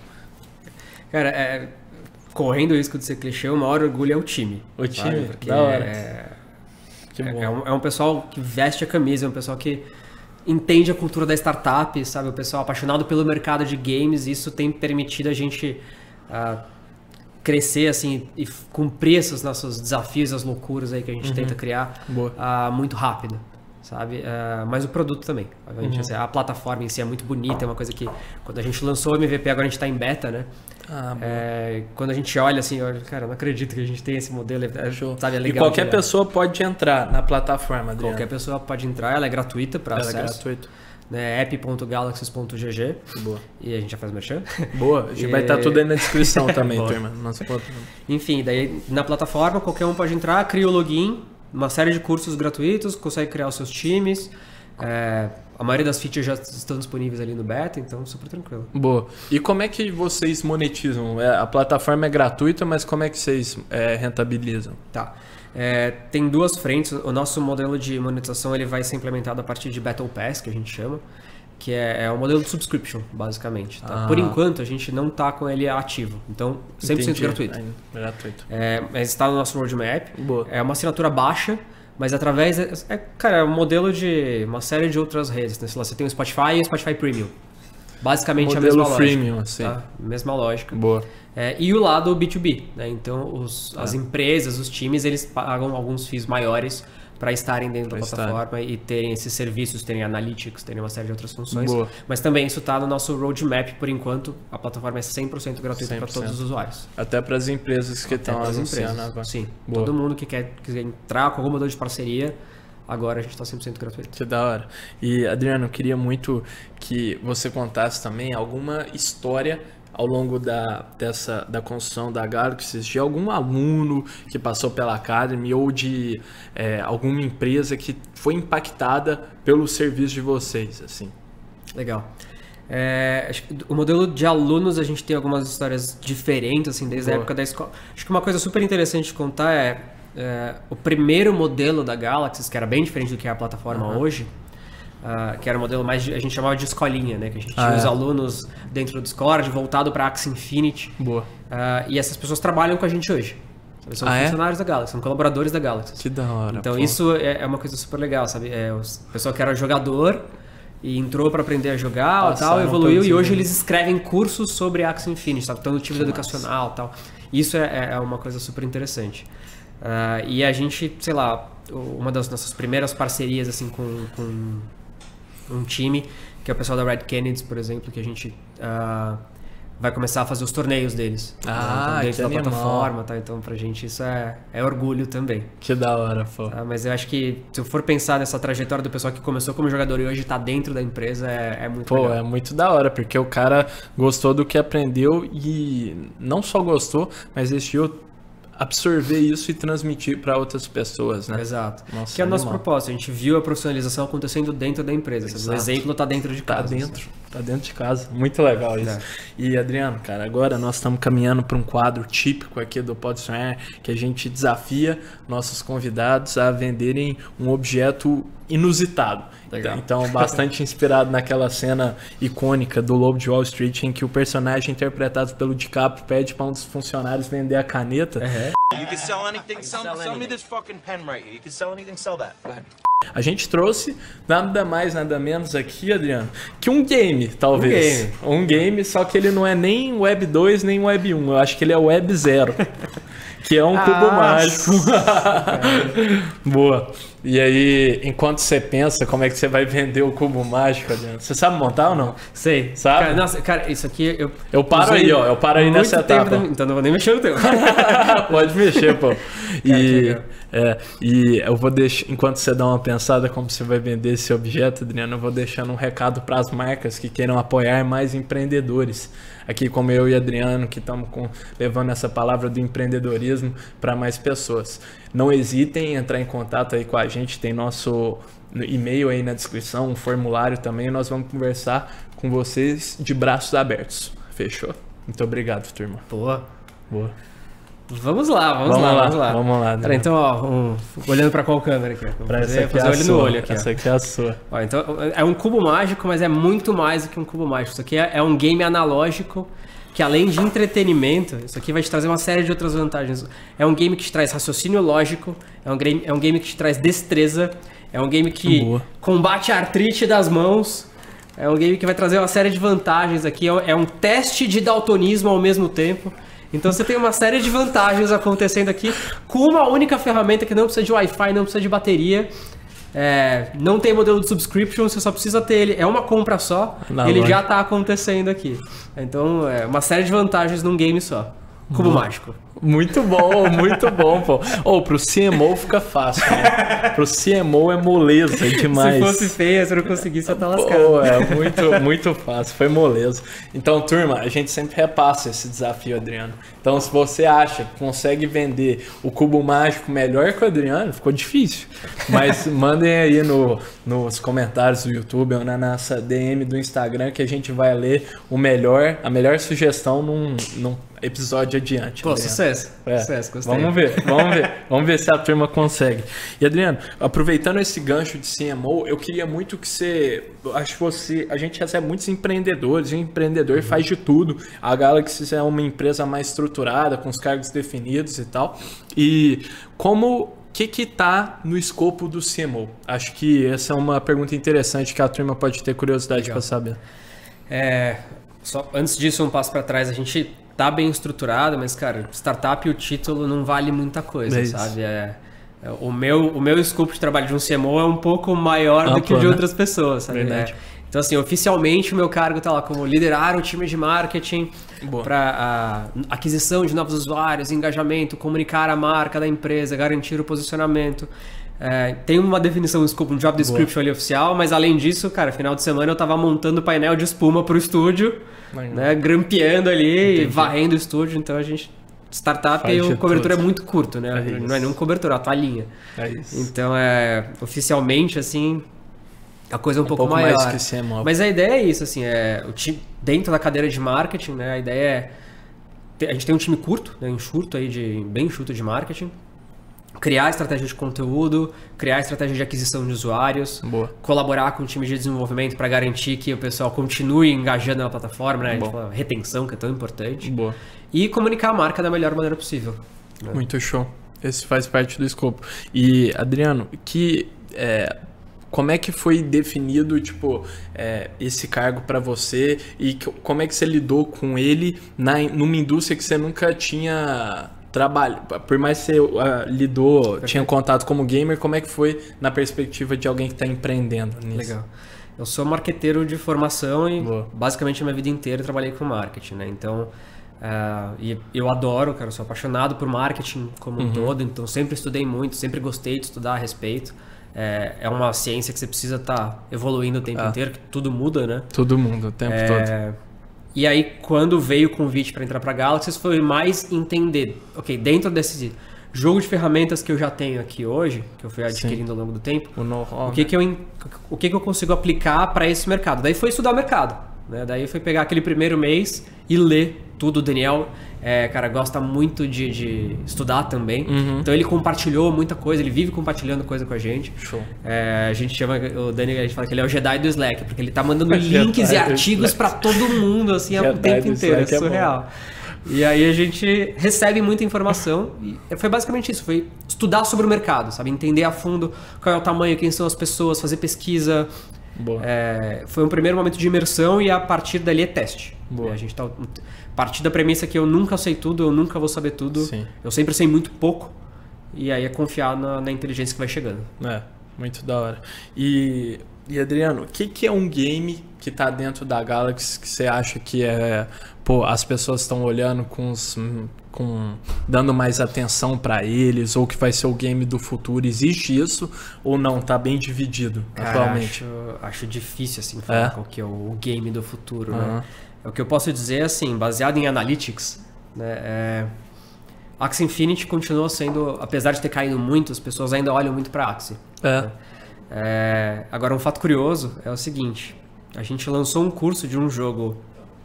Cara, correndo o risco de ser clichê, o maior orgulho é o time. O time? Porque da hora. Que bom. É um pessoal que veste a camisa, é um pessoal que entende a cultura da startup, sabe? O pessoal apaixonado pelo mercado de games. Isso tem permitido a gente crescer assim e cumprir esses nossos desafios, as loucuras aí que a gente tenta criar muito rápido, sabe? Mas o produto também. Assim, a plataforma em si é muito bonita, é uma coisa que quando a gente lançou o MVP, agora a gente está em beta, né? Quando a gente olha assim, cara, eu não acredito que a gente tem esse modelo, sabe? É legal. E qualquer pessoa pode entrar na plataforma, Adriano. Qualquer pessoa pode entrar, ela é gratuita para acesso. Ela é gratuita. Né, app.galaxy.gg. Boa. E a gente já faz merchan. Boa, a gente vai estar tudo aí na descrição também, turma. Enfim, daí na plataforma qualquer um pode entrar, cria o login, uma série de cursos gratuitos, consegue criar os seus times. A maioria das features já estão disponíveis ali no beta, então super tranquilo. Boa. E como é que vocês monetizam? A plataforma é gratuita, mas como é que vocês rentabilizam? Tá. Tem duas frentes. O nosso modelo de monetização ele vai ser implementado a partir de Battle Pass, que a gente chama, que é um modelo de subscription, basicamente. Tá? Por enquanto, a gente não está com ele ativo. Então, 100% gratuito. Gratuito. Mas está no nosso roadmap. Boa. É uma assinatura baixa, mas através... Cara, é um modelo de uma série de outras redes. Né? Você tem o Spotify e o Spotify Premium. Basicamente modelo a mesma lógica. freemium, assim. Tá? Mesma lógica. Boa. E o lado B2B, né? Então as empresas, os times, eles pagam alguns FIIs maiores para estarem dentro da plataforma e terem esses serviços, terem analytics, terem uma série de outras funções. Boa. Mas também isso está no nosso roadmap, por enquanto, a plataforma é 100% gratuita para todos os usuários. Até para as empresas que estão anunciando agora. Sim, boa. Todo mundo que quiser entrar com algum modelo de parceria, agora a gente está 100% gratuito. Que da hora. E, Adriano, eu queria muito que você contasse também alguma história ao longo da construção da Galaxy, de algum aluno que passou pela Academy ou de alguma empresa que foi impactada pelo serviço de vocês, assim. Legal. Acho que o modelo de alunos, a gente tem algumas histórias diferentes, assim, desde a época da escola. Acho que uma coisa super interessante de contar é o primeiro modelo da Galaxy, que era bem diferente do que é a plataforma hoje, que era um modelo mais, a gente chamava de escolinha, né? Que a gente tinha os alunos dentro do Discord, voltado para Axie Infinity. Boa. E essas pessoas trabalham com a gente hoje. Eles são funcionários da Galaxy, são colaboradores da Galaxy. Que da hora. Então isso é uma coisa super legal, sabe? O pessoal que era jogador e entrou para aprender a jogar, tal, evoluiu, e hoje eles escrevem cursos sobre Axie Infinity, sabe? Estão no time educacional e tal. Isso é uma coisa super interessante. E a gente, sei lá, uma das nossas primeiras parcerias assim com um time, que é o pessoal da Red Kennedys, por exemplo, que a gente vai começar a fazer os torneios deles. Então, dentro da plataforma, tá? Então pra gente isso é orgulho também. Que da hora, pô. Mas eu acho que se eu for pensar nessa trajetória do pessoal que começou como jogador e hoje tá dentro da empresa, é muito legal. Pô, é muito da hora, porque o cara gostou do que aprendeu e não só gostou, mas decidiu absorver isso e transmitir para outras pessoas, né? Exato. Nossa, que é o nosso propósito. A gente viu a profissionalização acontecendo dentro da empresa. Exato. O exemplo tá dentro de casa. Tá dentro de casa. Muito legal isso. E Adriano, cara, agora nós estamos caminhando para um quadro típico aqui do Pode Sonhar, que a gente desafia nossos convidados a venderem um objeto inusitado. Legal. Então, bastante inspirado naquela cena icônica do Lobo de Wall Street, em que o personagem interpretado pelo DiCaprio pede para um dos funcionários vender a caneta. You can sell anything. Sell me this fucking pen right here. You can sell anything, sell that. Go ahead. A gente trouxe nada mais, nada menos aqui, Adriano, que um game, talvez. Um game, só que ele não é nem Web 2, nem Web 1. Eu acho que ele é Web 0. Que é um cubo mágico. Boa. E aí, enquanto você pensa como é que você vai vender o cubo mágico, Adriano, você sabe montar ou não? Sei. Sabe? Cara, isso aqui eu paro aí, ó. Eu paro aí nessa etapa. Então não vou nem mexer no teu. Pode mexer, pô. E eu vou deixar, enquanto você dá uma pensada como você vai vender esse objeto, Adriano, eu vou deixando um recado para as marcas que queiram apoiar mais empreendedores. Aqui como eu e Adriano, que estamos levando essa palavra do empreendedorismo para mais pessoas. Não hesitem em entrar em contato aí com a gente, tem nosso e-mail aí na descrição, um formulário também, nós vamos conversar com vocês de braços abertos. Fechou? Muito obrigado, turma. Boa. Vamos lá. Pera, então, ó, olhando pra qual câmera aqui? Fazer olho no olho aqui. Essa aqui é a sua. Ó, então, é um cubo mágico, mas é muito mais do que um cubo mágico. Isso aqui é um game analógico que, além de entretenimento, isso aqui vai te trazer uma série de outras vantagens. É um game que te traz raciocínio lógico, é um game que te traz destreza, é um game que combate a artrite das mãos, é um game que vai trazer uma série de vantagens aqui, é um teste de daltonismo ao mesmo tempo. Então você tem uma série de vantagens acontecendo aqui com uma única ferramenta que não precisa de Wi-Fi, não precisa de bateria, não tem modelo de subscription, você só precisa ter ele, é uma compra só, ele já está acontecendo aqui. Então é uma série de vantagens num game só. Cubo mágico. Muito bom, pô. Pro CMO fica fácil, né? Pro CMO é moleza demais. Se fosse feia, se eu não conseguisse, eu tava lascado. Muito fácil, foi moleza. Então, turma, a gente sempre repassa esse desafio, Adriano. Então, se você acha que consegue vender o cubo mágico melhor que o Adriano, ficou difícil. Mas mandem aí nos comentários do YouTube ou na nossa DM do Instagram que a gente vai ler a melhor sugestão num episódio adiante. Pô, Sucesso, gostei. Vamos ver se a turma consegue. E Adriano, aproveitando esse gancho de CMO, eu queria muito que a gente recebe muitos empreendedores, e o empreendedor faz de tudo. A Galaxy é uma empresa mais estruturada, com os cargos definidos e tal. E o que está no escopo do CMO? Acho que essa é uma pergunta interessante que a turma pode ter curiosidade para saber. Só antes disso, um passo para trás, a gente tá bem estruturado, mas, cara, startup e o título não vale muita coisa, sabe? O meu escopo de trabalho de um CMO é um pouco maior do que o de outras pessoas, sabe? Então, assim, oficialmente o meu cargo tá lá como liderar o time de marketing para aquisição de novos usuários, engajamento, comunicar a marca da empresa, garantir o posicionamento. Tem uma definição do escopo, um job description ali oficial, mas além disso, cara, final de semana eu tava montando painel de espuma pro estúdio, né, grampeando ali, varrendo o estúdio, então a gente... Startup e a cobertura é muito curto, né? Não é nem um cobertor, é a toalhinha. Então, oficialmente, assim, a coisa é um pouco mais maior. que ser móvel. Mas a ideia é isso, assim, o time, dentro da cadeira de marketing, né, a ideia a gente tem um time curto, né, bem enxuto de marketing, criar estratégia de conteúdo, criar estratégia de aquisição de usuários, Boa. colaborar com o time de desenvolvimento para garantir que o pessoal continue engajando na plataforma, né, tipo, a retenção que é tão importante, Boa. e comunicar a marca da melhor maneira possível. Né? Muito show. Esse faz parte do escopo. E, Adriano, como é que foi definido, tipo, esse cargo para você e como é que você lidou com ele numa indústria que você nunca tinha trabalho? Por mais que você tinha contato como gamer, como é que foi na perspectiva de alguém que está empreendendo nisso? Legal. Eu sou marqueteiro de formação e Boa. basicamente a minha vida inteira eu trabalhei com marketing, né? Então, e eu adoro, cara, eu sou apaixonado por marketing como um todo, então sempre estudei muito, sempre gostei de estudar a respeito. É uma ciência que você precisa estar evoluindo o tempo inteiro, que tudo muda, né? Todo mundo, o tempo todo. E aí, quando veio o convite para entrar para a Galaxy, foi mais entender, ok, dentro desse jogo de ferramentas que eu já tenho aqui hoje, que eu fui adquirindo ao longo do tempo, O know-how, o que eu consigo aplicar para esse mercado. Daí foi estudar o mercado, né? Daí foi pegar aquele primeiro mês e ler tudo. O Daniel, cara, gosta muito de estudar também. Então ele compartilhou muita coisa, ele vive compartilhando coisa com a gente. Show. A gente chama o Dani, a gente fala que ele é o Jedi do Slack, porque ele tá mandando links e artigos para todo mundo, assim, o tempo inteiro. É surreal. E aí a gente recebe muita informação e foi basicamente isso, foi estudar sobre o mercado, sabe? Entender a fundo qual é o tamanho, quem são as pessoas, fazer pesquisa. Boa. Foi um primeiro momento de imersão e a partir dali é teste. Boa. A gente tá partir da premissa que eu nunca sei tudo, eu nunca vou saber tudo. Sim. Eu sempre sei muito pouco. E aí é confiar na inteligência que vai chegando. Muito da hora. E Adriano, o que é um game que tá dentro da Galaxy que você acha que as pessoas estão olhando dando mais atenção para eles, ou que vai ser o game do futuro? Existe isso ou não? Tá bem dividido atualmente? Acho difícil assim falar qual que é o game do futuro, né? O que eu posso dizer, assim, baseado em analytics, né, Axie Infinity continua sendo, apesar de ter caído muito, as pessoas ainda olham muito para Axie. Né? Agora, um fato curioso é o seguinte: a gente lançou um curso de um jogo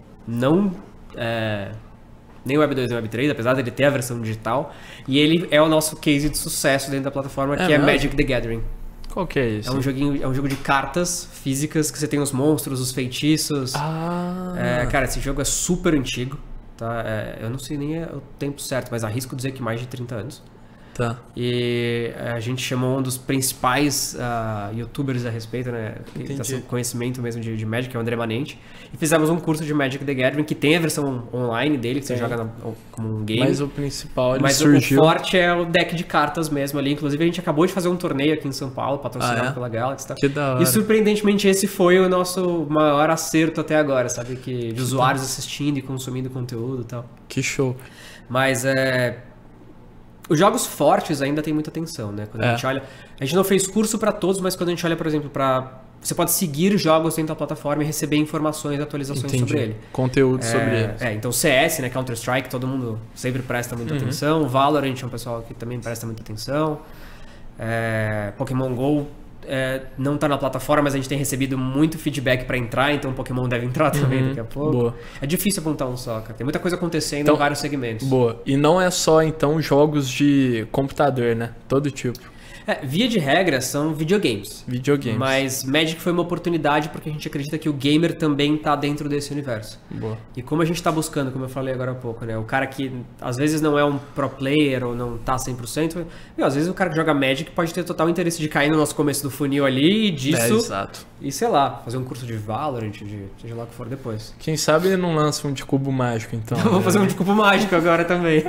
nem Web 2 nem Web 3, apesar de ele ter a versão digital, e ele é o nosso case de sucesso dentro da plataforma, que é Magic the Gathering. Qual que é isso? É um jogo de cartas físicas que você tem os monstros, os feitiços. Cara, esse jogo é super antigo, tá? Eu não sei nem o tempo certo, mas arrisco dizer que mais de 30 anos. Tá. E a gente chamou um dos principais youtubers a respeito, né? Que tá com conhecimento mesmo de Magic, que é o André Manente. E fizemos um curso de Magic the Gathering, que tem a versão online dele, que você joga como um game. Mas o principal, ele Mas surgiu... o forte é o deck de cartas mesmo ali. Inclusive, a gente acabou de fazer um torneio aqui em São Paulo, patrocinado pela Galaxy. Tá? Que da hora. E, surpreendentemente, esse foi o nosso maior acerto até agora, sabe? De usuários assistindo e consumindo conteúdo e tal. Que show. Mas, os jogos fortes ainda tem muita atenção, né? Quando a gente olha... A gente não fez curso para todos, mas quando a gente olha, por exemplo, você pode seguir jogos dentro da plataforma e receber informações e atualizações sobre ele. Conteúdo sobre ele. Então CS, né? Counter-Strike, todo mundo sempre presta muita atenção. Valorant é um pessoal que também presta muita atenção. Pokémon GO não tá na plataforma, mas a gente tem recebido muito feedback para entrar, então o Pokémon deve entrar também daqui a pouco. Boa. É difícil apontar um só, cara. Tem muita coisa acontecendo em vários segmentos. Boa. E não é só, então, jogos de computador, né? Todo tipo. Via de regra, são videogames. Mas Magic foi uma oportunidade porque a gente acredita que o gamer também tá dentro desse universo. Boa. E como a gente tá buscando, como eu falei agora há pouco, né? O cara que às vezes não é um pro player ou não tá 100%, às vezes o cara que joga Magic pode ter total interesse de cair no nosso começo do funil ali e disso... exato. E sei lá, fazer um curso de Valorant, seja lá o que for depois. Quem sabe ele não lança um de cubo mágico, então. Vou fazer um de cubo mágico agora também.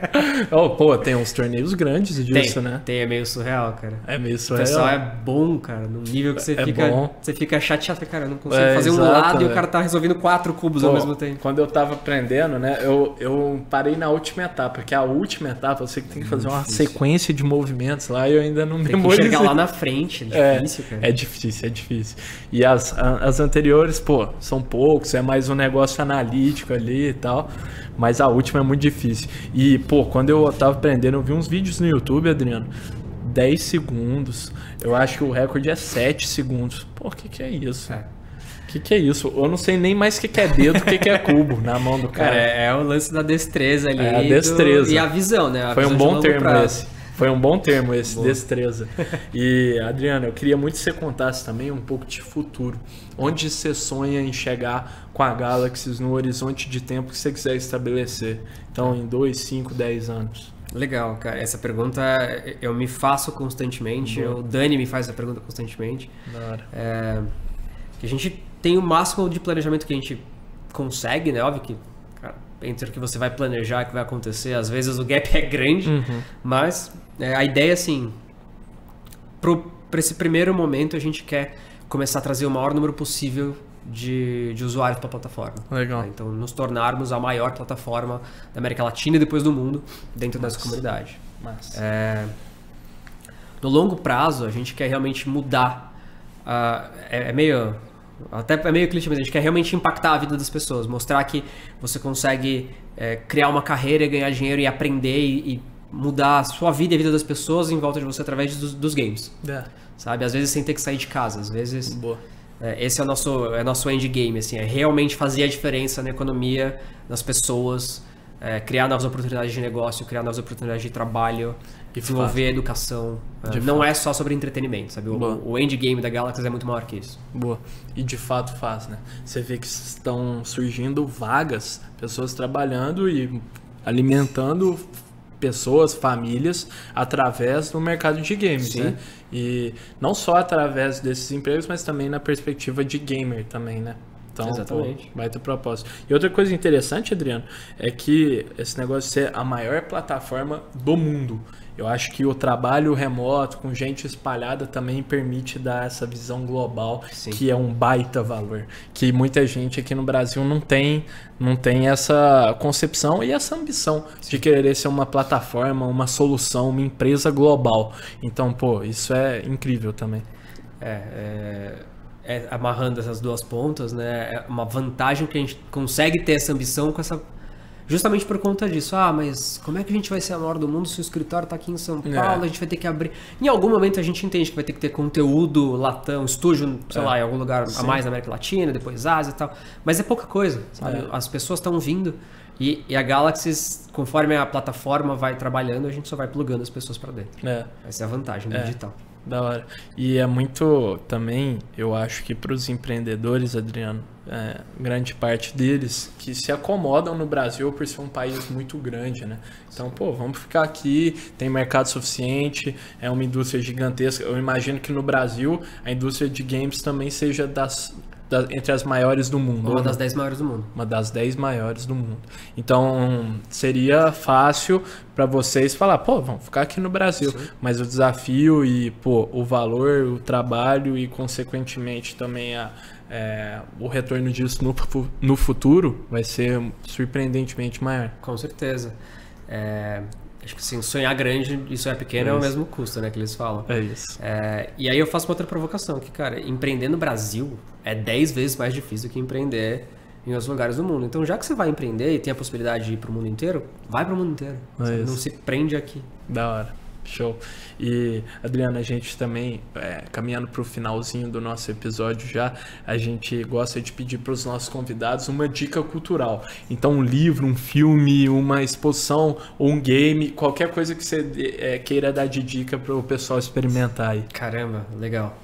Tem uns torneios grandes disso, né? É meio surreal, cara. É meio surreal. O pessoal é bom, cara, num nível que você fica chateado, cara, eu não consigo fazer um exato, lado e o cara tá resolvendo 4 cubos ao mesmo tempo. Quando eu tava aprendendo, né, eu parei na última etapa, porque a última etapa eu sei que tem que fazer uma sequência de movimentos lá e eu ainda não memorizei. Tem que chegar lá na frente, é difícil, cara. É difícil. E as anteriores, são poucos, é mais um negócio analítico ali e tal, mas a última é muito difícil. E, quando eu tava aprendendo, eu vi uns vídeos no YouTube, Adriano, 10 segundos. Eu acho que o recorde é 7 segundos. Pô, o que é isso? Que é isso? Eu não sei nem mais o que é dedo, o que é cubo na mão do cara. Cara, é o lance da destreza ali. É a destreza. E a visão, né? Foi um bom termo esse. Foi um bom termo esse, destreza. E, Adriano, eu queria muito que você contasse também um pouco de futuro. Onde você sonha em chegar com a Galaxy no horizonte de tempo que você quiser estabelecer? Então, em 2, 5, 10 anos. Legal, cara. Essa pergunta eu me faço constantemente. O Dani me faz essa pergunta constantemente. Da hora. Que a gente tem o máximo de planejamento que a gente consegue, né? Óbvio que entre o que você vai planejar e o que vai acontecer, às vezes o gap é grande, mas a ideia, assim, para esse primeiro momento, a gente quer começar a trazer o maior número possível de usuários para a plataforma. Legal. Então, nos tornarmos a maior plataforma da América Latina e depois do mundo dentro dessa comunidade. No longo prazo, a gente quer realmente mudar. É meio clichê, mas a gente quer realmente impactar a vida das pessoas, mostrar que você consegue criar uma carreira, ganhar dinheiro e aprender e mudar a sua vida e a vida das pessoas em volta de você através dos games. Sabe? Às vezes sem ter que sair de casa, às vezes... Boa. Esse é o nosso endgame, assim, é realmente fazer a diferença na economia, nas pessoas, criar novas oportunidades de negócio, criar novas oportunidades de trabalho, desenvolver a educação. Não é só sobre entretenimento, sabe? O endgame da Galaxy é muito maior que isso. Boa. E de fato faz, né? Você vê que estão surgindo vagas, pessoas trabalhando e alimentando pessoas, famílias, através do mercado de games, né? E não só através desses empregos, mas também na perspectiva de gamer também, né? Então, exatamente. Vai ter propósito. E outra coisa interessante, Adriano, é que esse negócio de ser a maior plataforma do mundo. Eu acho que o trabalho remoto, com gente espalhada, também permite dar essa visão global, que é um baita valor. Que muita gente aqui no Brasil não tem essa concepção e essa ambição de querer ser uma plataforma, uma solução, uma empresa global. Então, pô, isso é incrível também. Amarrando essas duas pontas, né? É uma vantagem que a gente consegue ter essa ambição com essa... Justamente por conta disso. Mas como é que a gente vai ser a maior do mundo se o escritório está aqui em São Paulo? A gente vai ter que abrir... Em algum momento a gente entende que vai ter que ter conteúdo Latam, estúdio, sei lá, em algum lugar a mais na América Latina, depois Ásia e tal. Mas é pouca coisa, sabe? As pessoas estão vindo e a Galaxy, conforme a plataforma vai trabalhando, a gente só vai plugando as pessoas para dentro. Essa é a vantagem do digital. Da hora. E é muito também, eu acho que para os empreendedores, Adriano, grande parte deles que se acomodam no Brasil por ser um país muito grande, né? Então, pô, vamos ficar aqui, tem mercado suficiente, é uma indústria gigantesca. Eu imagino que no Brasil a indústria de games também seja entre as maiores do mundo. Uma das 10 maiores do mundo. Uma das 10 maiores do mundo. Então, seria fácil para vocês falar, pô, vamos ficar aqui no Brasil. Mas o desafio e, pô, o valor, o trabalho e, consequentemente, também o retorno disso no futuro vai ser surpreendentemente maior. Com certeza. Acho que assim, sonhar grande e sonhar pequeno é o mesmo custo, né, que eles falam. É isso. E aí eu faço uma outra provocação, que, cara, empreender no Brasil é 10 vezes mais difícil que empreender em outros lugares do mundo. Então, já que você vai empreender e tem a possibilidade de ir pro mundo inteiro, vai pro mundo inteiro. Não se prende aqui. Da hora. Show. E, Adriano, a gente também, caminhando para o finalzinho do nosso episódio já, a gente gosta de pedir para os nossos convidados uma dica cultural. Então, um livro, um filme, uma exposição ou um game, qualquer coisa que você queira dar de dica para o pessoal experimentar aí. Caramba, legal.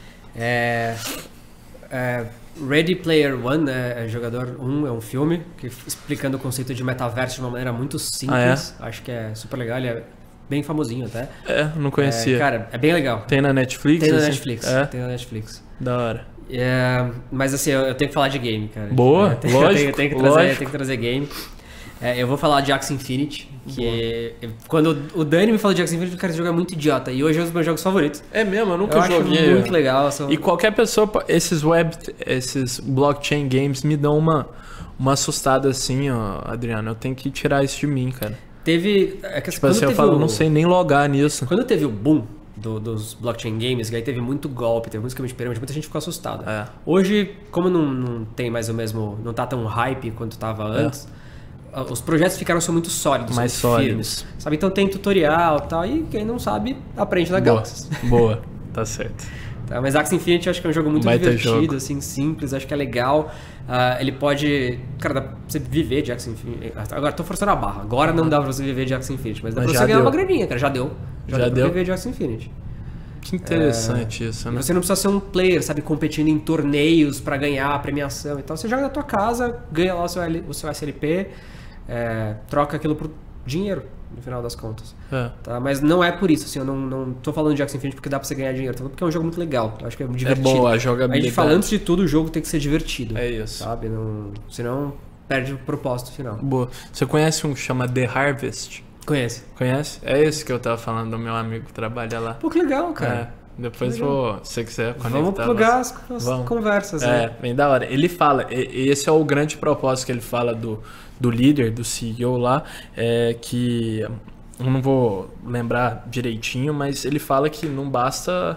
Ready Player One, né? Jogador 1 é um filme que explicando o conceito de metaverso de uma maneira muito simples. Acho que é super legal, ele é bem famosinho até. Não conhecia. Cara, é bem legal. Tem na Netflix? Tem na assim? Netflix. Tem na Netflix. Da hora. Mas assim, eu tenho que falar de game, cara. Boa, lógico. Eu tenho que trazer game. Eu vou falar de Axie Infinity, que quando o Dani me falou de Axie Infinity, cara, esse jogo é muito idiota. E hoje é um dos meus jogos favoritos. É mesmo, eu nunca joguei. Acho muito legal. E qualquer pessoa, esses blockchain games me dão uma assustada assim, ó, Adriano. Eu tenho que tirar isso de mim, cara. Tipo assim, eu falo, não sei nem logar nisso. Quando teve o boom dos blockchain games, aí teve muito golpe, teve muito esquema de pirâmide, muita gente ficou assustada. Hoje, como não tem mais o mesmo, não tá tão hype quanto tava antes, os projetos ficaram muito sólidos, mais muito sólidos. firmes, sabe? Então tem tutorial e tal, e quem não sabe, aprende na Galaxy. Boa, tá certo. Tá, mas Axie Infinity eu acho que é um jogo muito divertido, assim, simples, acho que é legal. Ele pode... Cara, dá pra você viver de Axie Infinity. Agora tô forçando a barra. Agora não dá pra você viver de Axie Infinity, mas dá pra você ganhar uma graninha, cara. Já deu. Já deu pra viver de Axie Infinity. Que interessante isso, né? Você não precisa ser um player, sabe, competindo em torneios pra ganhar a premiação e tal. Você joga na tua casa, ganha lá o seu SLP, troca aquilo por dinheiro, no final das contas. Tá? Mas não é por isso, assim, eu não tô falando de Axie Infinity porque dá pra você ganhar dinheiro, tô falando porque é um jogo muito legal, eu acho que é divertido. É boa a jogabilidade. A gente fala, antes de tudo, o jogo tem que ser divertido. É isso. Sabe? Senão perde o propósito final. Boa. Você conhece um que chama The Harvest? Conhece? É esse que eu tava falando do meu amigo que trabalha lá. Pô, que legal, cara. Depois se você quiser conectar. Vamos plugar as conversas. Bem da hora. Ele fala, esse é o grande propósito que ele fala do líder, do CEO lá, que eu não vou lembrar direitinho, mas ele fala que não basta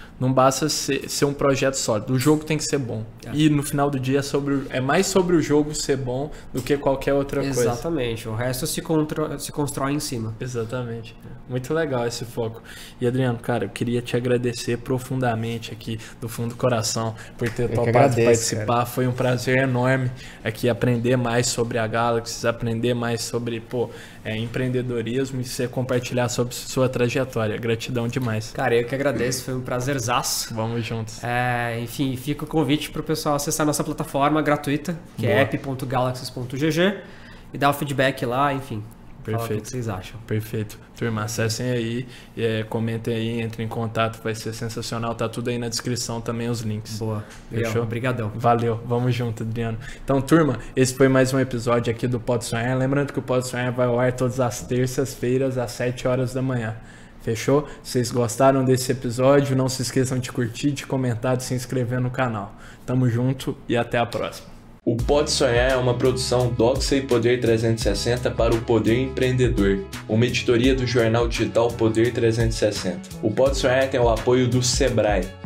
ser um projeto sólido. O jogo tem que ser bom. E no final do dia é mais sobre o jogo ser bom do que qualquer outra coisa. Exatamente. O resto se constrói em cima. Exatamente. Muito legal esse foco. E Adriano, cara, eu queria te agradecer profundamente aqui, do fundo do coração, por ter topado participar. Cara. Foi um prazer enorme aqui aprender mais sobre a Galaxy, aprender mais sobre empreendedorismo e você compartilhar sobre sua trajetória. Gratidão demais. Cara, eu que agradeço. Foi um prazerzaço. Vamos juntos. Enfim, fica o convite para o pessoal acessar nossa plataforma gratuita, que é app.galaxy.gg, e dar o feedback lá, enfim. Perfeito. O que vocês acham? Perfeito. Turma, acessem aí, comentem aí, entrem em contato, vai ser sensacional. Tá tudo aí na descrição também, os links. Boa. Fechou? Obrigadão. Valeu. Vamos junto, Adriano. Então, turma, esse foi mais um episódio aqui do Pode Sonhar. Lembrando que o Pode Sonhar vai ao ar todas as terças-feiras, às 7 horas da manhã. Fechou? Vocês gostaram desse episódio? Não se esqueçam de curtir, de comentar, de se inscrever no canal. Tamo junto e até a próxima. O Pode Sonhar é uma produção Doxa e Poder 360 para o Poder Empreendedor, uma editoria do jornal digital Poder 360. O Pode Sonhar tem o apoio do Sebrae.